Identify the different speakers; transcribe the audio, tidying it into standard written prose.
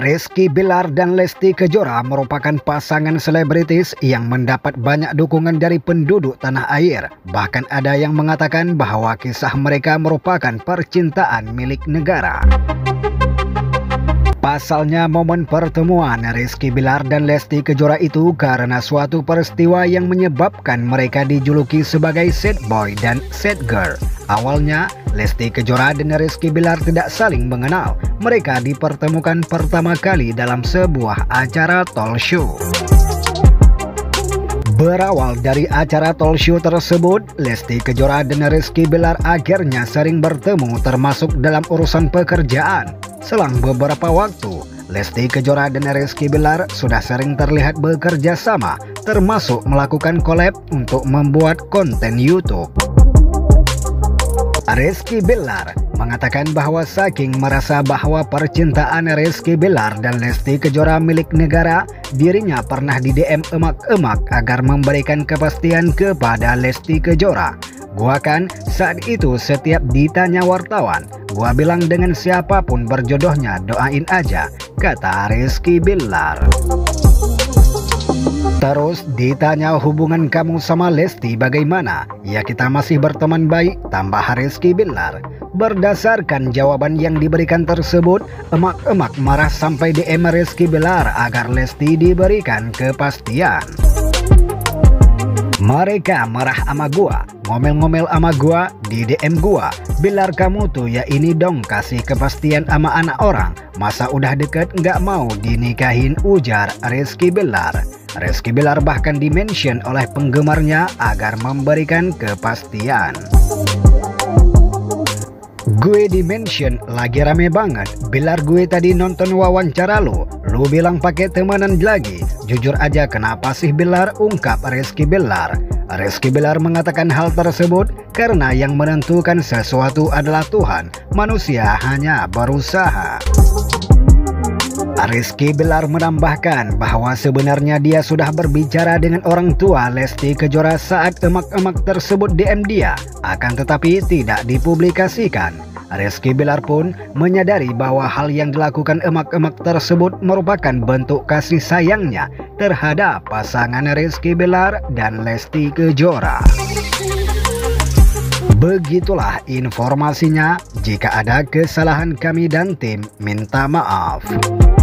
Speaker 1: Rizky Billar dan Lesti Kejora merupakan pasangan selebritis yang mendapat banyak dukungan dari penduduk tanah air. Bahkan ada yang mengatakan bahwa kisah mereka merupakan percintaan milik negara. Pasalnya momen pertemuan Rizky Billar dan Lesti Kejora itu karena suatu peristiwa yang menyebabkan mereka dijuluki sebagai sad boy dan sad girl. Awalnya, Lesti Kejora dan Rizky Billar tidak saling mengenal. Mereka dipertemukan pertama kali dalam sebuah acara talk show. Berawal dari acara talk show tersebut, Lesti Kejora dan Rizky Billar akhirnya sering bertemu termasuk dalam urusan pekerjaan. Selang beberapa waktu, Lesti Kejora dan Rizky Billar sudah sering terlihat bekerja sama, termasuk melakukan collab untuk membuat konten YouTube. Rizky Billar mengatakan bahwa saking merasa bahwa percintaan Rizky Billar dan Lesti Kejora milik negara, dirinya pernah di-DM emak-emak agar memberikan kepastian kepada Lesti Kejora. Gua kan saat itu setiap ditanya wartawan, gua bilang dengan siapapun berjodohnya doain aja, kata Rizky Billar. Terus ditanya hubungan kamu sama Lesti bagaimana? Ya kita masih berteman baik, tambah Rizky Billar. Berdasarkan jawaban yang diberikan tersebut, emak-emak marah sampai DM Rizky Billar agar Lesti diberikan kepastian. Mereka marah sama gua, ngomel-ngomel sama gua, di DM gua. Billar kamu tuh ya ini dong kasih kepastian sama anak orang. Masa udah deket nggak mau dinikahin, ujar Rizky Billar. Rizky Billar bahkan di-mention oleh penggemarnya agar memberikan kepastian. Gue di-mention lagi rame banget. Billar gue tadi nonton wawancara lu bilang pakai temenan lagi. Jujur aja kenapa sih Billar, ungkap Rizky Billar. Rizky Billar mengatakan hal tersebut karena yang menentukan sesuatu adalah Tuhan. Manusia hanya berusaha. Rizky Billar menambahkan bahwa sebenarnya dia sudah berbicara dengan orang tua Lesti Kejora saat emak-emak tersebut DM dia, akan tetapi tidak dipublikasikan. Rizky Billar pun menyadari bahwa hal yang dilakukan emak-emak tersebut merupakan bentuk kasih sayangnya terhadap pasangan Rizky Billar dan Lesti Kejora. Begitulah informasinya. Jika ada kesalahan kami dan tim minta maaf.